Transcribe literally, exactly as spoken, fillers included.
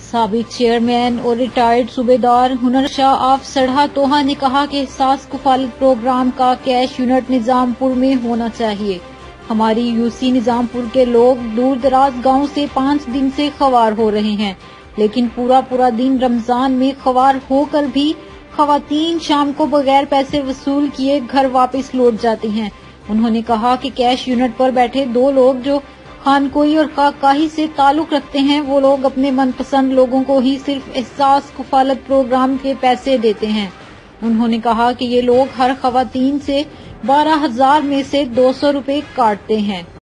साबिक चेयरमैन और रिटायर्ड सूबेदार हुनर शाह ऑफ सड़हा तोहा ने कहा कि एहसास कफालत प्रोग्राम का कैश यूनिट निजामपुर में होना चाहिए। हमारी यूसी निजामपुर के लोग दूर दराज गाँव से पाँच दिन से खवार हो रहे हैं, लेकिन पूरा पूरा दिन रमजान में खवार होकर भी खवातीन शाम को बगैर पैसे वसूल किए घर वापस लौट जाती हैं। उन्होंने कहा कि कैश यूनिट पर बैठे दो लोग जो खानकोई और काकाही से ताल्लुक रखते हैं, वो लोग अपने मनपसंद लोगों को ही सिर्फ एहसास कफालत प्रोग्राम के पैसे देते हैं। उन्होंने कहा कि ये लोग हर खवातीन से बारह हजार में से दो सौ रुपए काटते हैं।